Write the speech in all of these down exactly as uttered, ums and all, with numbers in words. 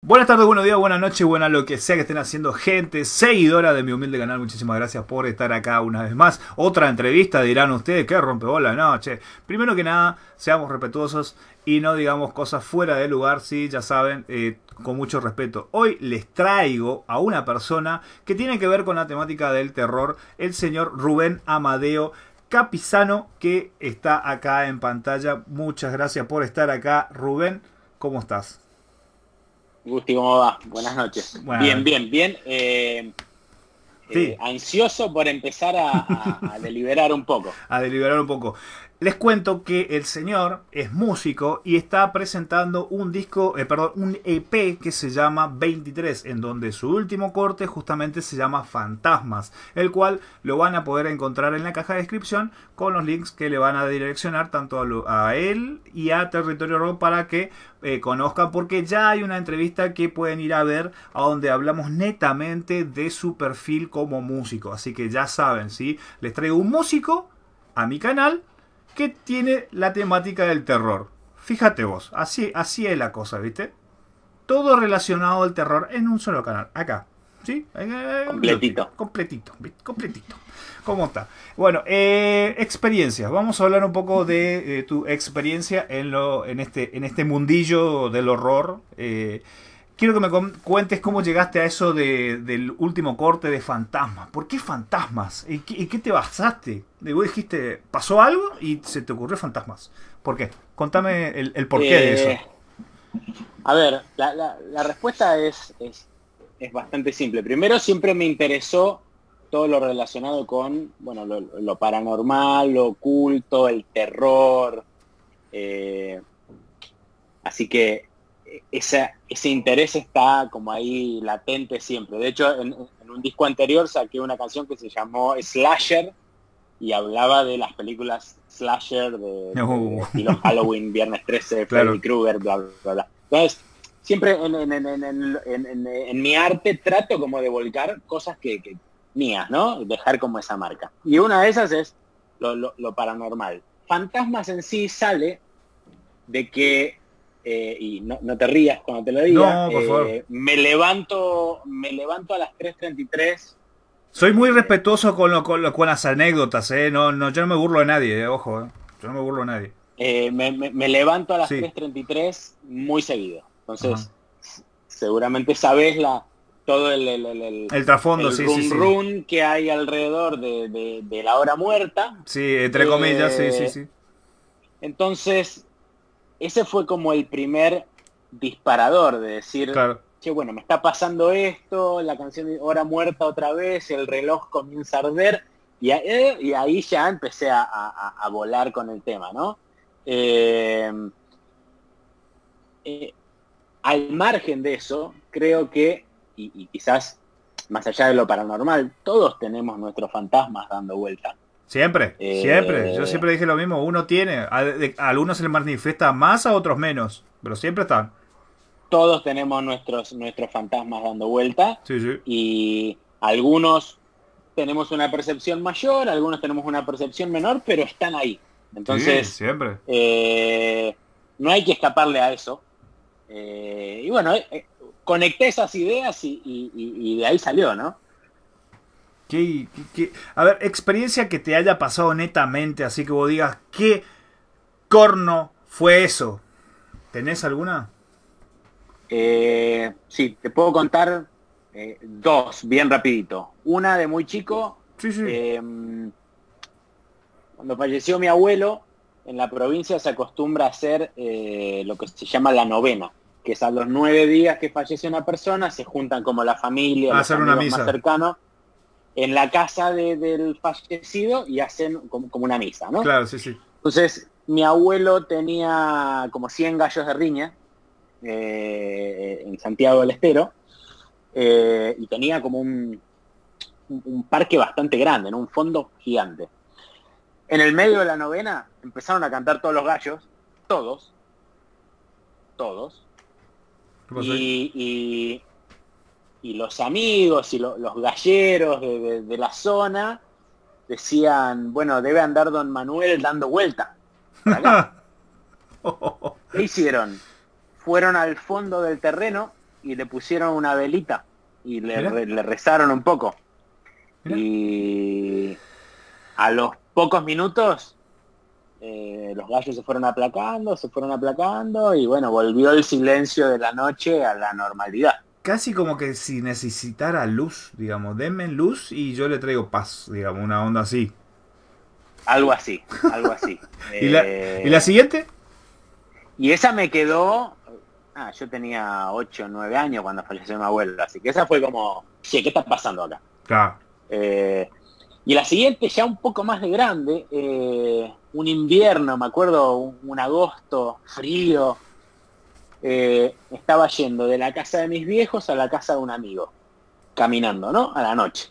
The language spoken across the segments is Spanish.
Buenas tardes, buenos días, buenas noches, buenas lo que sea que estén haciendo, gente seguidora de mi humilde canal. Muchísimas gracias por estar acá una vez más. Otra entrevista, dirán ustedes, que rompebola, no, che. Primero que nada, seamos respetuosos y no digamos cosas fuera de lugar, sí, ya saben, eh, con mucho respeto. Hoy les traigo a una persona que tiene que ver con la temática del terror, el señor Rubén Amadeo Capizano, que está acá en pantalla. Muchas gracias por estar acá, Rubén. ¿Cómo estás? Gusti, ¿cómo va? Buenas noches. Bueno. Bien, bien, bien. Eh, sí. eh, ansioso por empezar a, a, a deliberar un poco. A deliberar un poco. Les cuento que el señor es músico y está presentando un disco, eh, perdón, un E P que se llama veintitrés, en donde su último corte justamente se llama Fantasmas, el cual lo van a poder encontrar en la caja de descripción con los links que le van a direccionar tanto a, lo, a él y a Territorio Rock para que eh, conozcan, porque ya hay una entrevista que pueden ir a ver a donde hablamos netamente de su perfil como músico. Así que ya saben, ¿sí? Les traigo un músico a mi canal que tiene la temática del terror. Fíjate vos, así, así es la cosa, ¿viste? Todo relacionado al terror en un solo canal, acá. ¿Sí? Completito. Completito, completito. ¿Cómo está? Bueno, eh, experiencias. Vamos a hablar un poco de eh, tu experiencia en, lo, en, este, en este mundillo del horror. Eh, quiero que me cuentes cómo llegaste a eso de, del último corte de Fantasmas. ¿Por qué Fantasmas? ¿En qué, en qué te basaste? Vos dijiste, pasó algo y se te ocurrió Fantasmas. ¿Por qué? Contame el, el porqué eh, de eso. A ver, la, la, la respuesta es, es, es bastante simple. Primero, siempre me interesó todo lo relacionado con, bueno, lo, lo paranormal, lo oculto, el terror. Eh, así que Esa, ese interés está como ahí latente siempre. De hecho, en, en un disco anterior saqué una canción que se llamó Slasher y hablaba de las películas Slasher de, no. de, de estilo Halloween, Viernes trece, claro. Freddy Krueger, bla, bla, bla. Entonces, siempre en, en, en, en, en, en, en mi arte trato como de volcar cosas que, que mías, ¿no? Dejar como esa marca. Y una de esas es lo, lo, lo paranormal. Fantasmas en sí sale de que Eh, y no, no te rías cuando te lo diga. No, por favor. Eh, me levanto, me levanto a las tres treinta y tres. Soy muy respetuoso con, lo, con, lo, con las anécdotas, eh. No, no, yo no me burlo de nadie, eh. Ojo, eh. Yo no me burlo de nadie. Eh, me, me, me levanto a las sí. tres treinta y tres muy seguido. Entonces, ajá, seguramente sabés la todo el el, el, el, el trasfondo, el sí, run, sí, sí. run que hay alrededor de, de, de la hora muerta. Sí, entre comillas, eh, sí, sí, sí. Entonces, ese fue como el primer disparador de decir, claro, che, bueno, me está pasando esto, la canción de Hora Muerta otra vez, el reloj comienza a arder, y, eh, y ahí ya empecé a, a, a volar con el tema, ¿no? Eh, eh, al margen de eso, creo que, y, y quizás más allá de lo paranormal, todos tenemos nuestros fantasmas dando vuelta. Siempre, eh, siempre. Yo siempre dije lo mismo. Uno tiene, a, a algunos se les manifiesta más, a otros menos, pero siempre están. Todos tenemos nuestros nuestros fantasmas dando vuelta. Sí, sí. Y algunos tenemos una percepción mayor, algunos tenemos una percepción menor, pero están ahí. Entonces, sí, siempre. Eh, no hay que escaparle a eso. Eh, y bueno, eh, conecté esas ideas y, y, y de ahí salió, ¿no? ¿Qué, qué, qué? A ver, experiencia que te haya pasado netamente, así que vos digas, ¿qué corno fue eso? ¿Tenés alguna? Eh, sí, te puedo contar eh, dos, bien rapidito. Una de muy chico, sí, sí. Eh, cuando falleció mi abuelo, en la provincia se acostumbra a hacer eh, lo que se llama la novena, que es a los nueve días que fallece una persona, se juntan como la familia, a los hacer amigos una misa más cercanos, en la casa de, del fallecido y hacen como, como una misa, ¿no? Claro, sí, sí. Entonces, mi abuelo tenía como cien gallos de riña eh, en Santiago del Estero eh, y tenía como un, un, un parque bastante grande, ¿no? Un fondo gigante. En el medio de la novena empezaron a cantar todos los gallos, todos, todos, y, y y los amigos y lo, los galleros de, de, de la zona decían, bueno, debe andar don Manuel dando vuelta por acá. ¿Qué hicieron? Fueron al fondo del terreno y le pusieron una velita y le, Mirá. re- le rezaron un poco. Mirá. Y a los pocos minutos eh, los gallos se fueron aplacando, se fueron aplacando y bueno, volvió el silencio de la noche a la normalidad. Casi como que si necesitara luz, digamos, denme luz y yo le traigo paz, digamos, una onda así. Algo así, algo así. ¿Y la, Eh, ¿y la siguiente? y esa me quedó, ah, yo tenía ocho o nueve años cuando falleció mi abuelo, así que esa fue como, che, ¿qué está pasando acá? Claro. Eh, y la siguiente ya un poco más de grande, eh, un invierno, me acuerdo, un, un agosto frío, eh, estaba yendo de la casa de mis viejos a la casa de un amigo, caminando, ¿no? A la noche.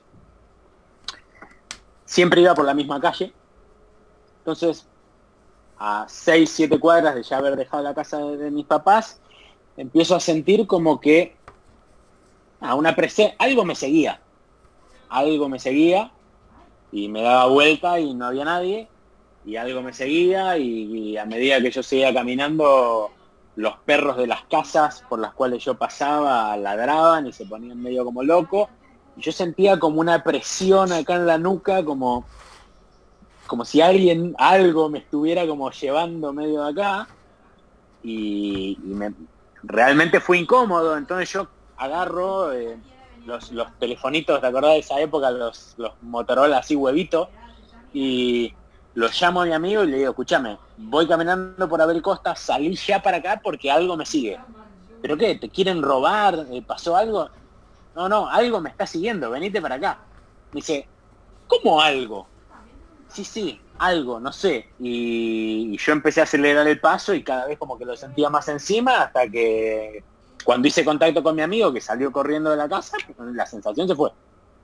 Siempre iba por la misma calle, entonces a seis, siete cuadras de ya haber dejado la casa de, de mis papás, empiezo a sentir como que a una presión, algo me seguía, algo me seguía, y me daba vuelta y no había nadie, y algo me seguía, y, y a medida que yo seguía caminando, los perros de las casas por las cuales yo pasaba ladraban y se ponían medio como locos, y yo sentía como una presión acá en la nuca, como, como si alguien, algo me estuviera como llevando medio de acá, y, y me, realmente fue incómodo. Entonces yo agarro eh, los, los telefonitos, ¿te acordás de esa época? Los, los Motorola así huevito, y lo llamo a mi amigo y le digo, escúchame, voy caminando por Abel Costa, salí ya para acá porque algo me sigue. ¿Pero qué? ¿Te quieren robar? Eh, ¿Pasó algo? No, no, algo me está siguiendo, venite para acá. Me dice, ¿cómo algo? Sí, sí, algo, no sé. Y, y yo empecé a acelerar el paso y cada vez como que lo sentía más encima, hasta que cuando hice contacto con mi amigo que salió corriendo de la casa, la sensación se fue.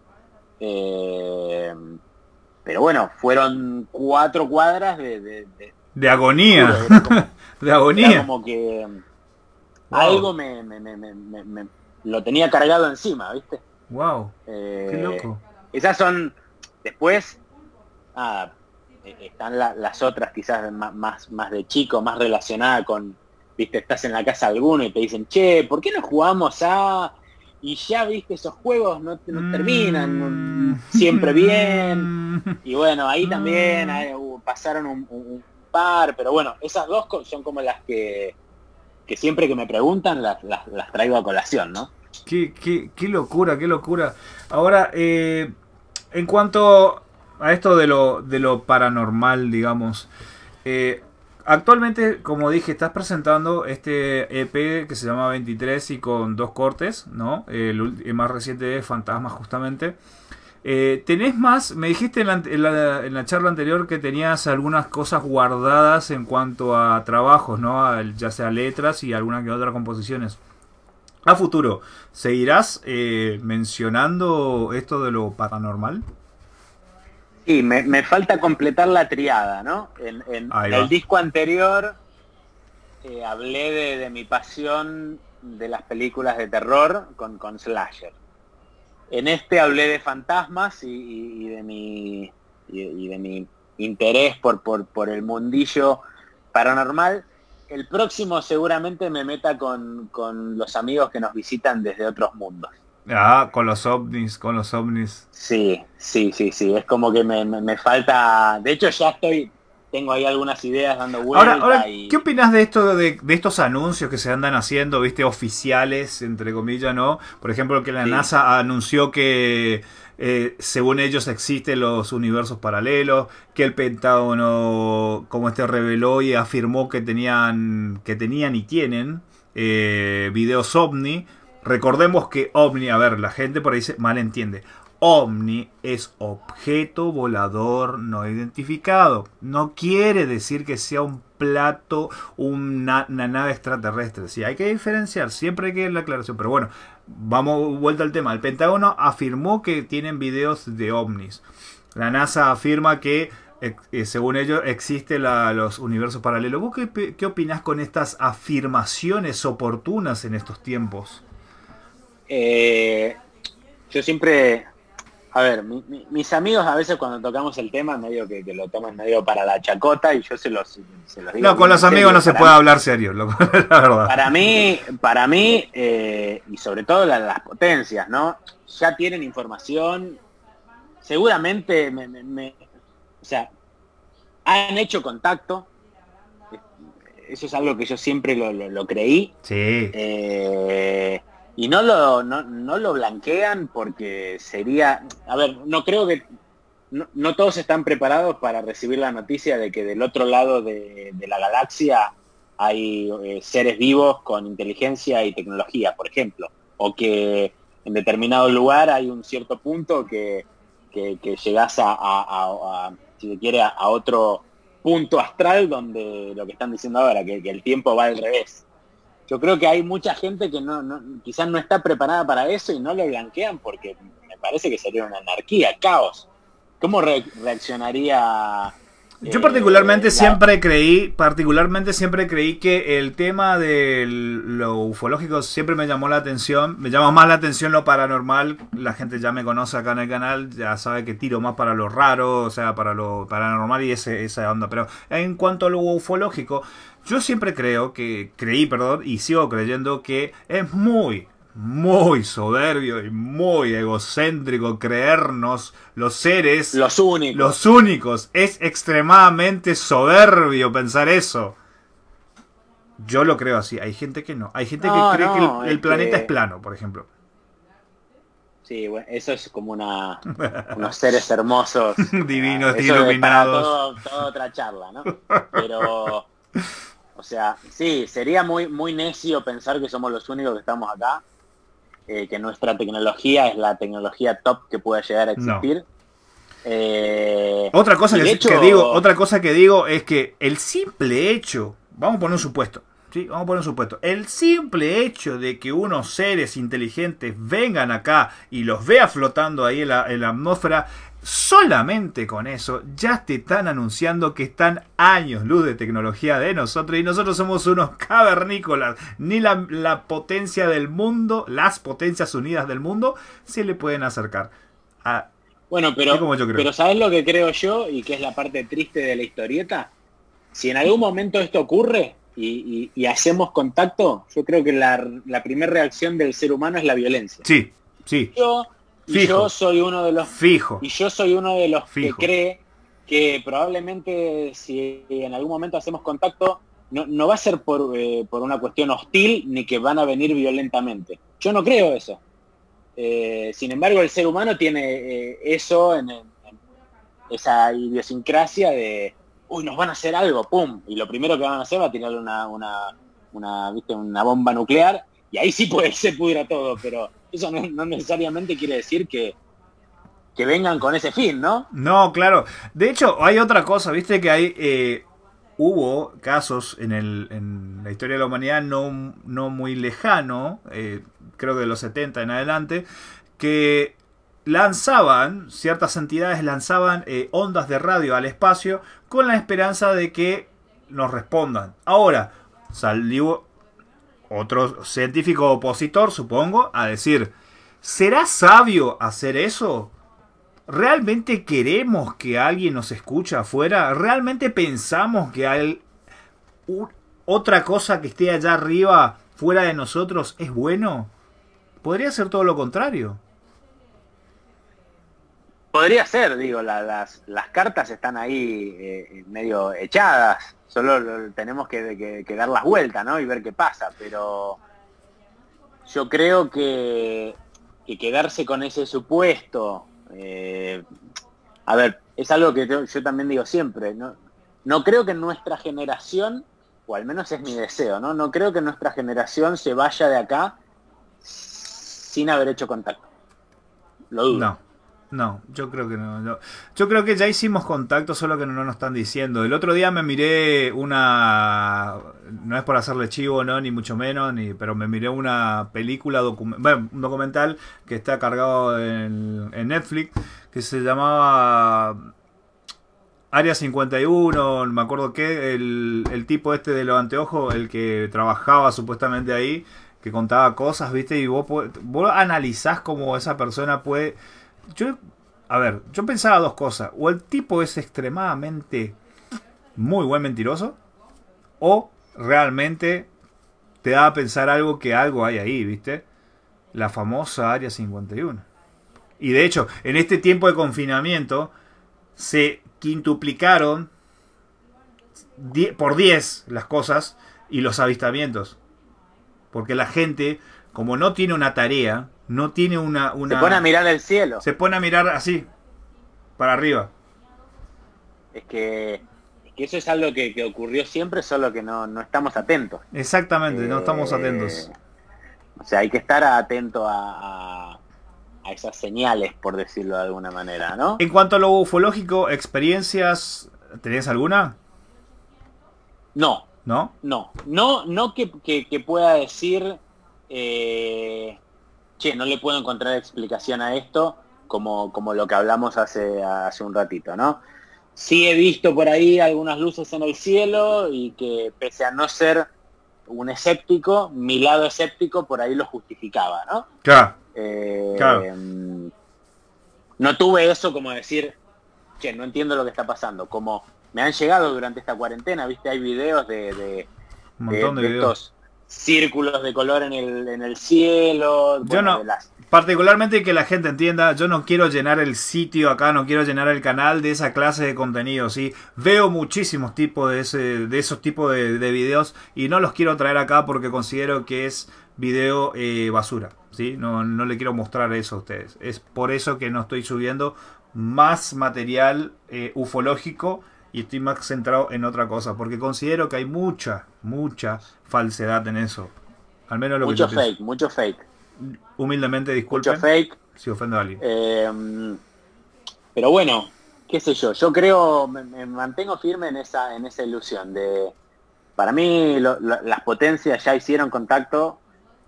Eh, pero bueno, fueron cuatro cuadras de... de, de, De agonía. Era como, De agonía. era como que Wow. algo me, me, me, me, me- me- lo tenía cargado encima, ¿viste? Wow. Eh, Qué loco. Esas son, después, nada, eh, están la- las otras quizás más, más, más de chico, más relacionada con, viste, estás en la casa de alguno y te dicen, che, ¿por qué no jugamos a...? Y ya, viste, esos juegos no, no terminan Mm. siempre bien. Y bueno, ahí también eh, hubo- pasaron un, un- un par, pero bueno, esas dos co- son como las que, que siempre que me preguntan las, las, las traigo a colación, ¿no? Qué, qué, qué locura, qué locura. Ahora, eh, en cuanto a esto de lo, de lo paranormal, digamos, eh, actualmente, como dije, estás presentando este E P que se llama veintitrés y con dos cortes, ¿no? El, ul- el más reciente es Fantasma, justamente. Eh, ¿tenés más? Me dijiste en la, en, la, en la charla anterior que tenías algunas cosas guardadas en cuanto a trabajos, ¿no? A- ya sea letras y algunas que otras composiciones. A futuro, ¿seguirás eh, mencionando esto de lo paranormal? Sí, me, me falta completar la triada, ¿no? En, en Ahí el va. disco anterior eh, hablé de, de mi pasión de las películas de terror con, con slasher. En este hablé de fantasmas y, y- y de mi y, y de mi interés por, por, por el mundillo paranormal. El próximo seguramente me meta con, con los amigos que nos visitan desde otros mundos. Ah, con los ovnis, con los ovnis. Sí, sí, sí, sí. Es como que me, me, me falta. De hecho ya estoy, tengo ahí algunas ideas dando vuelta. Ahora, ahora, y... ¿qué opinas de esto de, de estos anuncios que se andan haciendo, viste, oficiales, entre comillas, ¿no? Por ejemplo, que la Sí. NASA anunció que eh, según ellos existen los universos paralelos, que el Pentágono, como este, reveló y afirmó que tenían, que tenían y tienen eh, videos ovni. Recordemos que ovni, a ver, la gente por ahí se malentiende. OVNI es objeto volador no identificado. No quiere decir que sea un plato, una, una nave extraterrestre. Sí, hay que diferenciar, siempre hay que dar la aclaración. Pero bueno, vamos vuelta al tema. El Pentágono afirmó que tienen videos de ovnis. La NASA afirma que, eh, según ellos, existen la, los universos paralelos. ¿Vos qué, qué opinás con estas afirmaciones oportunas en estos tiempos? Eh, yo siempre, A ver, mi, mi, mis amigos a veces cuando tocamos el tema medio que, que lo toman medio para la chacota y yo se los, se los digo. No, con los amigos serio. No se para puede mí, hablar serio, loco, la verdad. Para mí, para mí eh, y sobre todo la, las potencias, ¿no? Ya tienen información, seguramente, me, me, me, o sea, han hecho contacto, eso es algo que yo siempre lo, lo, lo creí. Sí. Eh, Y no lo, no, no lo blanquean porque sería... A ver, no creo que... No, no todos están preparados para recibir la noticia de que del otro lado de, de la galaxia hay eh, seres vivos con inteligencia y tecnología, por ejemplo. O que en determinado lugar hay un cierto punto que, que, que llegás a, a, a, a, si se quiere, a, a otro punto astral donde lo que están diciendo ahora, que, que el tiempo va al revés. Yo creo que hay mucha gente que no, no quizás no está preparada para eso y no lo blanquean porque me parece que sería una anarquía, caos. ¿Cómo re reaccionaría? Eh, Yo particularmente la... siempre creí, particularmente siempre creí que el tema de lo ufológico siempre me llamó la atención, me llama más la atención lo paranormal. La gente ya me conoce acá en el canal, ya sabe que tiro más para lo raro, o sea, para lo paranormal y ese, esa onda. Pero en cuanto a lo ufológico, yo siempre creo que, creí, perdón, y sigo creyendo que es muy, muy soberbio y muy egocéntrico creernos los seres... Los únicos. Los únicos. Es extremadamente soberbio pensar eso. Yo lo creo así. Hay gente que no. Hay gente no, que cree no, que el, el planeta que... es plano, por ejemplo. Sí, bueno, eso es como una unos seres hermosos. Divinos, uh, iluminados. Todo, toda otra charla, ¿no? Pero... O sea, sí, sería muy muy necio pensar que somos los únicos que estamos acá, eh, que nuestra tecnología es la tecnología top que pueda llegar a existir. No. Eh, otra cosa que, hecho... que digo, otra cosa que digo es que el simple hecho, vamos a poner un supuesto, ¿sí? Vamos a poner un supuesto. El simple hecho de que unos seres inteligentes vengan acá y los vea flotando ahí en la, en la atmósfera, solamente con eso ya te están anunciando que están años luz de tecnología de nosotros y nosotros somos unos cavernícolas. Ni la, la potencia del mundo, las potencias unidas del mundo se le pueden acercar. A, bueno, pero, pero ¿sabes lo que creo yo? Y que es la parte triste de la historieta. Si en algún momento esto ocurre y, y, y hacemos contacto, yo creo que la, la primera reacción del ser humano es la violencia. Sí, sí. Yo... Y Fijo. yo soy uno de los Fijo. y yo soy uno de los Fijo. que cree que probablemente si en algún momento hacemos contacto no, no va a ser por, eh, por una cuestión hostil ni que van a venir violentamente. Yo no creo eso. Eh, sin embargo, el ser humano tiene eh, eso en, en esa idiosincrasia de uy, nos van a hacer algo, pum, y lo primero que van a hacer va a tirar una una una, ¿viste? Una bomba nuclear y ahí sí puede se pudra todo, pero eso no, no necesariamente quiere decir que, que vengan con ese fin, ¿no? No, claro. De hecho, hay otra cosa, viste que hay eh, hubo casos en, el, en la historia de la humanidad no, no muy lejano, eh, creo que de los setenta en adelante, que lanzaban, ciertas entidades lanzaban eh, ondas de radio al espacio con la esperanza de que nos respondan. Ahora, salió otro científico opositor, supongo, a decir, ¿será sabio hacer eso? ¿Realmente queremos que alguien nos escuche afuera? ¿Realmente pensamos que hay u- otra cosa que esté allá arriba, fuera de nosotros, es bueno? Podría ser todo lo contrario. Podría ser, digo, la, las, las cartas están ahí eh, medio echadas. Solo lo, tenemos que, que, que dar las vueltas, ¿no? Y ver qué pasa, pero yo creo que, que quedarse con ese supuesto, eh, a ver, es algo que yo, yo también digo siempre, ¿no? No creo que nuestra generación, o al menos es mi deseo, ¿no? No creo que nuestra generación se vaya de acá sin haber hecho contacto. Lo dudo. No. No, yo creo que no, no. Yo creo que ya hicimos contacto, solo que no nos están diciendo. El otro día me miré una... No es por hacerle chivo, no, ni mucho menos, ni pero me miré una película, docu... bueno, un documental que está cargado en, en Netflix, que se llamaba Área cincuenta y uno, no me acuerdo qué, el, el tipo este de los anteojos, el que trabajaba supuestamente ahí, que contaba cosas, ¿viste? Y vos, vos analizás cómo esa persona puede... Yo a ver, yo pensaba dos cosas. O el tipo es extremadamente muy buen mentiroso, o realmente te da a pensar algo que algo hay ahí, ¿viste? La famosa Área cincuenta y uno. Y de hecho, en este tiempo de confinamiento se quintuplicaron por diez las cosas y los avistamientos. Porque la gente, como no tiene una tarea, no tiene una, una... Se pone a mirar el cielo. Se pone a mirar así, para arriba. Es que, es que eso es algo que, que ocurrió siempre, solo que no, no estamos atentos. Exactamente, eh, no estamos atentos. O sea, hay que estar atento a, a, a esas señales, por decirlo de alguna manera, ¿no? En cuanto a lo ufológico, ¿experiencias tenés alguna? No. ¿No? No. No, no que, que, que pueda decir, eh, che, no le puedo encontrar explicación a esto, como, como lo que hablamos hace, hace un ratito, ¿no? Sí he visto por ahí algunas luces en el cielo y que pese a no ser un escéptico, mi lado escéptico por ahí lo justificaba, ¿no? Claro. Eh, claro. No tuve eso como decir, che, no entiendo lo que está pasando. Como me han llegado durante esta cuarentena, viste, hay videos de, de, un montón de, de, de videos. estos círculos de color en el, en el cielo. Yo bueno, no, de las... particularmente que la gente entienda, yo no quiero llenar el sitio acá, no quiero llenar el canal de esa clase de contenido, ¿sí? Veo muchísimos tipos de, ese, de esos tipos de, de videos y no los quiero traer acá porque considero que es video eh, basura, ¿sí? No, no le quiero mostrar eso a ustedes. Es por eso que no estoy subiendo más material eh, ufológico y estoy más centrado en otra cosa, porque considero que hay mucha, mucha falsedad en eso. Al menos lo mucho que yo fake, pienso. mucho fake. Humildemente disculpen mucho fake. Si ofendo a alguien. Eh, pero bueno, qué sé yo, yo creo, me, me mantengo firme en esa, en esa ilusión de, para mí lo, lo, las potencias ya hicieron contacto.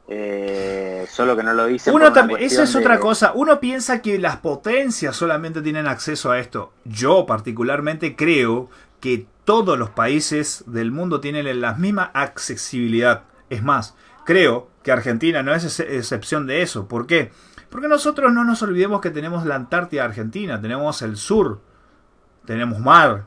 Eh, solo que no lo dicen. Uno también, esa es de... otra cosa. Uno piensa que las potencias solamente tienen acceso a esto. Yo particularmente creo que todos los países del mundo tienen la misma accesibilidad. Es más, creo que Argentina no es ex excepción de eso. ¿Por qué? Porque nosotros no nos olvidemos que tenemos la Antártida Argentina, tenemos el sur, tenemos mar.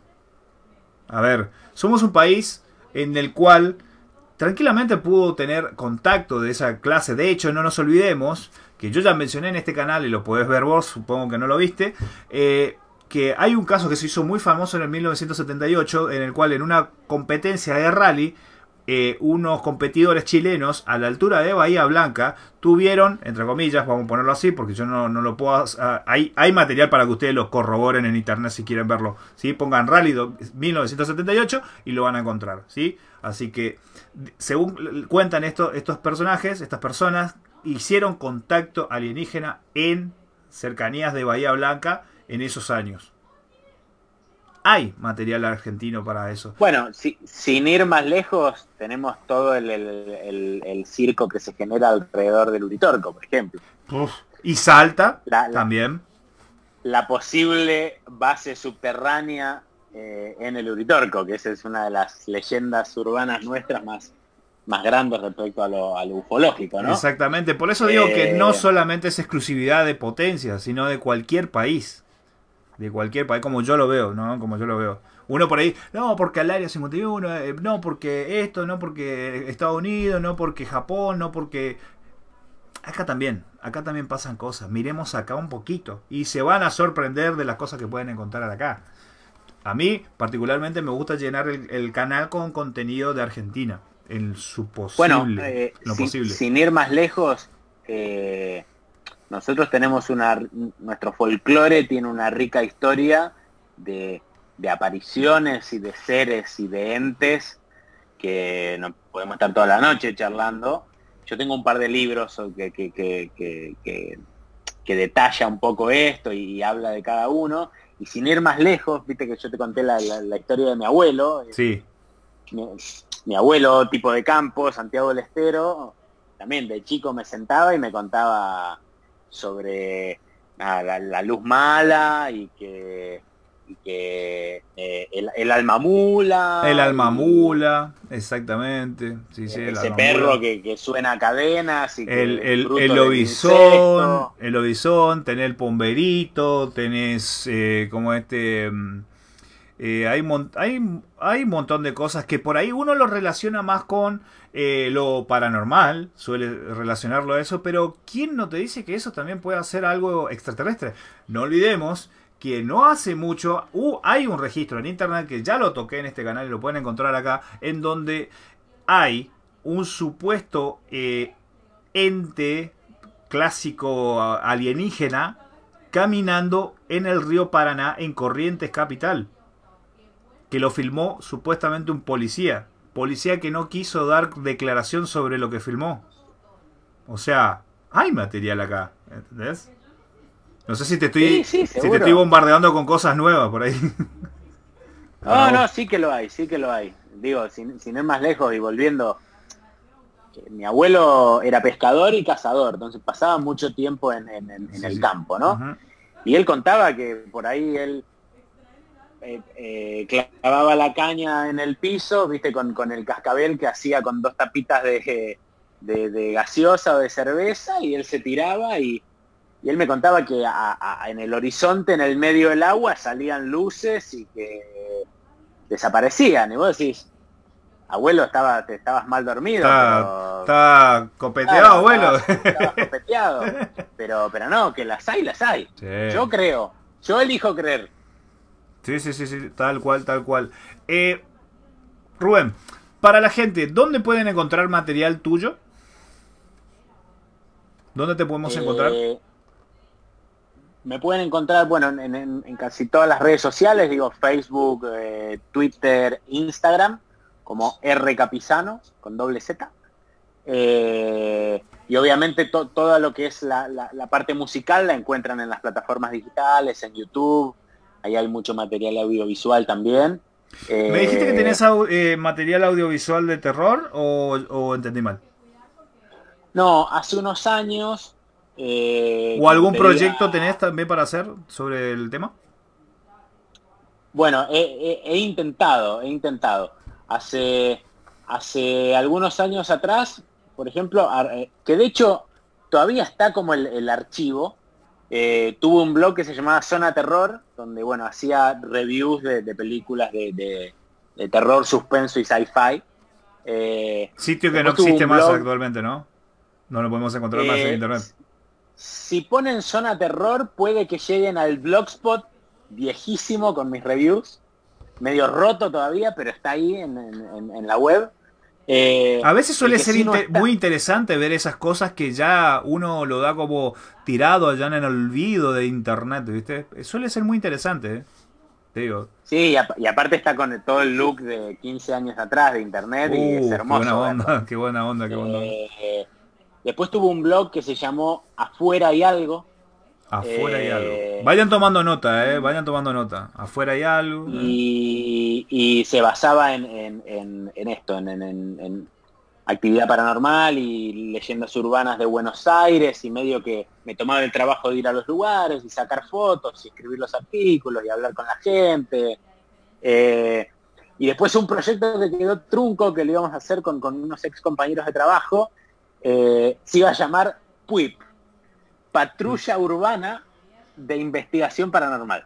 A ver, somos un país en el cual tranquilamente pudo tener contacto de esa clase. De hecho, no nos olvidemos, que yo ya mencioné en este canal y lo podés ver vos, supongo que no lo viste, eh, que hay un caso que se hizo muy famoso en el mil novecientos setenta y ocho, en el cual en una competencia de rally, eh, unos competidores chilenos a la altura de Bahía Blanca tuvieron, entre comillas, vamos a ponerlo así, porque yo no, no lo puedo... Uh, hay, hay material para que ustedes lo corroboren en internet si quieren verlo, ¿sí? Pongan Rally mil novecientos setenta y ocho y lo van a encontrar, ¿sí? Así que, según cuentan esto, estos personajes, estas personas hicieron contacto alienígena en cercanías de Bahía Blanca en esos años. Hay material argentino para eso. Bueno, si, sin ir más lejos, tenemos todo el, el, el, el circo que se genera alrededor del Uritorco, por ejemplo. Uf. Y Salta la, la, también. La posible base subterránea eh, en el Uritorco, que esa es una de las leyendas urbanas nuestras más, más grandes respecto a lo, a lo ufológico, ¿no? Exactamente, por eso digo eh... que no solamente es exclusividad de potencia, sino de cualquier país. De cualquier país, como yo lo veo, ¿no? Como yo lo veo. Uno por ahí, no, porque al área cincuenta y uno, eh, no, porque esto, no, porque Estados Unidos, no, porque Japón, no, porque... Acá también, acá también pasan cosas. Miremos acá un poquito y se van a sorprender de las cosas que pueden encontrar acá. A mí, particularmente, me gusta llenar el, el canal con contenido de Argentina, en su posible, bueno, eh, lo sin, posible. Sin ir más lejos, eh... nosotros tenemos una, nuestro folclore tiene una rica historia de, de apariciones y de seres y de entes que no podemos estar toda la noche charlando. Yo tengo un par de libros que, que, que, que, que, que detalla un poco esto y, y habla de cada uno. Y sin ir más lejos, viste que yo te conté la, la, la historia de mi abuelo. Sí. Mi, mi abuelo tipo de campo, Santiago del Estero, también de chico me sentaba y me contaba sobre nada, la, la luz mala y que y que eh, el, el alma mula. El alma mula, exactamente. Sí, sí, el ese alma perro mula. que, que suena a cadenas. Y que El, el, fruto el del lobizón, incesto. el lobizón, tenés el pomberito, tenés eh, como este... mm, eh, hay, mon- hay, hay un montón de cosas que por ahí uno lo relaciona más con eh, lo paranormal, suele relacionarlo a eso, pero ¿quién no te dice que eso también puede ser algo extraterrestre? No olvidemos que no hace mucho uh, hay un registro en internet que ya lo toqué en este canal y lo pueden encontrar acá, en donde hay un supuesto eh, ente clásico alienígena caminando en el río Paraná en Corrientes Capital, que lo filmó supuestamente un policía. Policía que no quiso dar declaración sobre lo que filmó. O sea, hay material acá, ¿entendés? No sé si te Sí, estoy, sí, si te estoy seguro. bombardeando con cosas nuevas por ahí. Para No, vos. no, sí que lo hay, sí que lo hay. Digo, sin, sin ir más lejos y volviendo, eh, mi abuelo era pescador y cazador, entonces pasaba mucho tiempo en, en- en- en Sí, el sí. campo, ¿no? Ujú. Y él contaba que por ahí él eh, eh, clavaba la caña en el piso, viste, con, con el cascabel que hacía con dos tapitas de, de, de gaseosa o de cerveza, y él se tiraba y, y él me contaba que a- a- en el horizonte, en el medio del agua, salían luces y que desaparecían. Y vos decís, abuelo, estaba, te estabas mal dormido, Está, pero está copeteado, claro, abuelo. estabas, estabas copeteado. Pero, pero no, que las hay, las hay. Sí. Yo creo, yo elijo creer. Sí, sí, sí, sí, tal cual, tal cual. Eh, Rubén, para la gente, ¿dónde pueden encontrar material tuyo? ¿Dónde te podemos encontrar? Eh, Me pueden encontrar, bueno, en, en- en casi todas las redes sociales, digo Facebook, eh, Twitter, Instagram, como R Capizano, con doble Z. Eh, y obviamente to- todo lo que es la, la- la parte musical la encuentran en las plataformas digitales, en YouTube. Ahí hay mucho material audiovisual también. ¿Me dijiste que Eh, tenés au- eh, material audiovisual de terror o, o entendí mal? no, hace unos años, eh, ¿O como algún te diga, proyecto tenés también para hacer sobre el tema? bueno, he, he- he intentado, he intentado. Hace, hace algunos años atrás, por ejemplo, ar- eh, que de hecho todavía está como el, el archivo, eh, tuvo un blog que se llamaba Zona Terror, donde, bueno, hacía reviews de, de películas de, de- de terror, suspenso y sci-fi. Eh, Sitio que no después tuvo existe un más blog, actualmente, ¿no? No lo podemos encontrar más en eh, internet. si ponen Zona Terror, puede que lleguen al Blogspot viejísimo con mis reviews, medio roto todavía, pero está ahí en, en- en la web. Eh, A veces el suele que ser sí no inte- muy está, interesante ver esas cosas que ya uno lo da como tirado allá en el olvido de internet, ¿viste? Suele ser muy interesante, ¿eh? Te digo. sí, y, ap- y aparte está con el- todo el look de quince años atrás de internet y es Uh, qué buena hermoso verlo. onda, qué buena onda, qué buena onda. Eh, Después tuvo un blog que se llamó Afuera hay algo. Afuera hay algo. eh, Vayan tomando nota, eh. Vayan tomando nota. Afuera hay algo. eh. y, y se basaba en, en- en- en esto, en, en- en- en actividad paranormal y leyendas urbanas de Buenos Aires, y medio que me tomaba el trabajo de ir a los lugares y sacar fotos y escribir los artículos y hablar con la gente. Eh, y después un proyecto que quedó trunco, que lo íbamos a hacer con, con unos ex compañeros de trabajo, eh, se iba a llamar P U I P, Patrulla Urbana de Investigación Paranormal.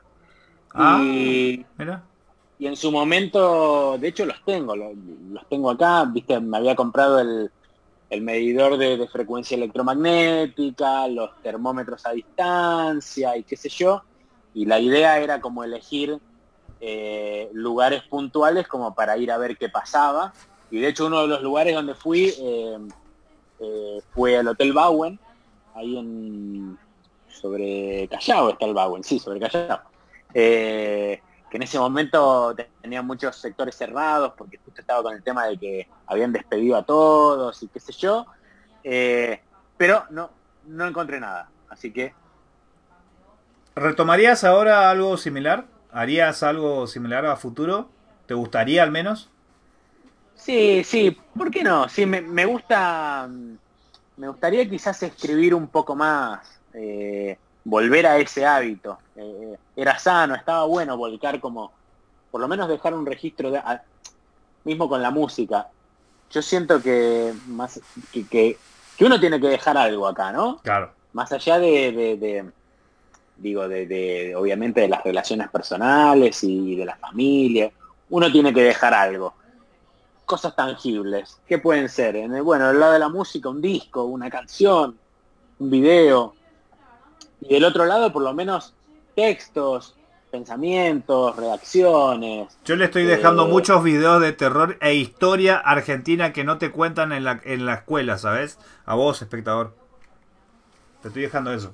Ah, Y mira. y en su momento, de hecho los tengo, los, los tengo acá, viste, me había comprado el, el medidor de, de frecuencia electromagnética, los termómetros a distancia y qué sé yo, y la idea era como elegir eh, lugares puntuales como para ir a ver qué pasaba, y de hecho uno de los lugares donde fui eh, eh, fue el Hotel Bauen, ahí en sobre Callao está el Bauen, sí, sobre Callao. Eh, que en ese momento tenía muchos sectores cerrados porque justo estaba con el tema de que habían despedido a todos y qué sé yo, eh, pero no, no encontré nada, así que ¿Retomarías ahora algo similar? ¿Harías algo similar a futuro? ¿Te gustaría al menos? sí, sí, ¿por qué no? Sí, me, me gusta, me gustaría quizás escribir un poco más, eh, volver a ese hábito. Eh, era sano, estaba bueno volcar como, por lo menos dejar un registro, de, a, mismo con la música. Yo siento que, más, que, que, que uno tiene que dejar algo acá, ¿no? Claro. Más allá de, de, de digo, de, de, obviamente de las relaciones personales y de la familia, uno tiene que dejar algo. Cosas tangibles. ¿Qué pueden ser? En el, bueno, del lado de la música, un disco, una canción, un video. Y del otro lado, por lo menos, textos, pensamientos, reacciones. Yo le estoy dejando eh, muchos videos de terror e historia argentina que no te cuentan en la, en la escuela, ¿sabes? A vos, espectador. Te estoy dejando eso.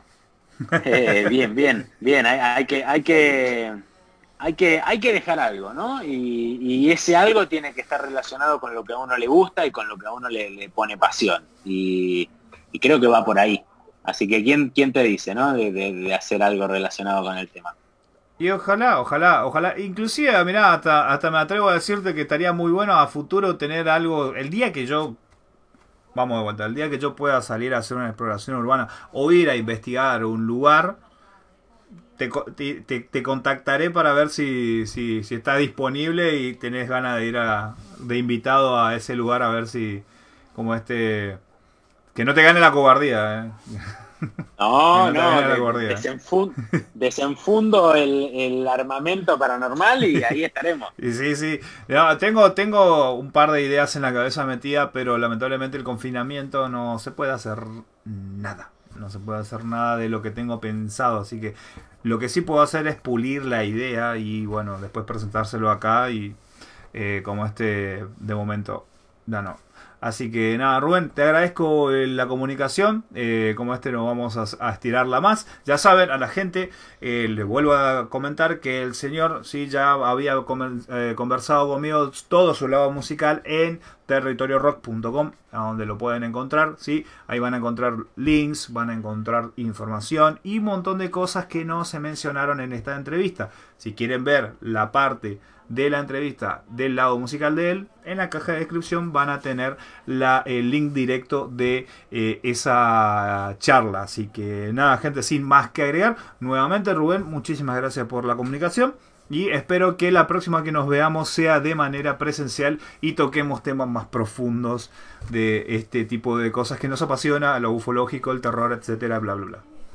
eh, bien, bien, bien. Hay, hay que, hay que, hay que, hay que dejar algo, ¿no? Y, y ese algo tiene que estar relacionado con lo que a uno le gusta y con lo que a uno le, le pone pasión. Y, y creo que va por ahí. Así que quién, quién te dice, ¿no? De, de, de hacer algo relacionado con el tema. Y ojalá, ojalá, ojalá. Inclusive, mirá, hasta, hasta me atrevo a decirte que estaría muy bueno a futuro tener algo. El día que yo, vamos de vuelta, el día que yo pueda salir a hacer una exploración urbana o ir a investigar un lugar, te, te, te, te contactaré para ver si, si, si está disponible y tenés ganas de ir a, de invitado a ese lugar a ver si, como este, que no te gane la cobardía, ¿eh? No, no, no, no de, desenfun, desenfundo el, el armamento paranormal y ahí estaremos. Y sí, sí. No, tengo, tengo un par de ideas en la cabeza metida, pero lamentablemente el confinamiento no se puede hacer nada. No se puede hacer nada de lo que tengo pensado. Así que lo que sí puedo hacer es pulir la idea y bueno, después presentárselo acá y eh, como este de momento, no, no. Así que nada, Rubén, te agradezco eh, la comunicación. Eh, como este no vamos a, a estirarla más. Ya saben, a la gente eh, les vuelvo a comentar que el señor sí ya había comen, eh, conversado conmigo todo su lado musical en territorio rock punto com, a donde lo pueden encontrar. ¿Sí? Ahí van a encontrar links, van a encontrar información y un montón de cosas que no se mencionaron en esta entrevista. Si quieren ver la parte de la entrevista del lado musical de él, en la caja de descripción van a tener la, el link directo de eh, esa charla. Así que nada, gente, sin más que agregar, nuevamente Rubén, muchísimas gracias por la comunicación y espero que la próxima que nos veamos sea de manera presencial y toquemos temas más profundos de este tipo de cosas que nos apasiona, lo ufológico, el terror, etcétera, bla bla bla.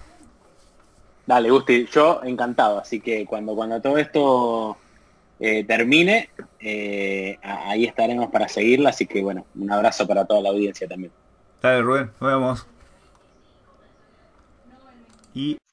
Dale, Gusti, yo encantado, así que cuando, cuando todo esto Eh, termine, eh, ahí estaremos para seguirla, así que bueno, un abrazo para toda la audiencia también. Dale Rubén, nos vemos. Y